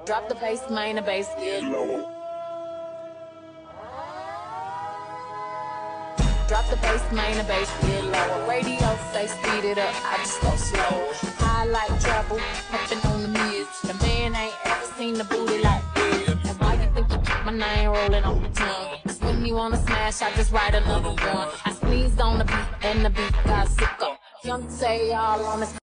Drop the bass, main, the bass get lower. Drop the bass, main, the bass get lower. Radio say speed it up, I just go slow. High like trouble, pumping on the mids. The man ain't ever seen the booty like this. And why you think you keep my name rolling on the tongue? Cause when you wanna smash, I just write another one. I sneezed on the beat and the beat got sick up. Young say all on this.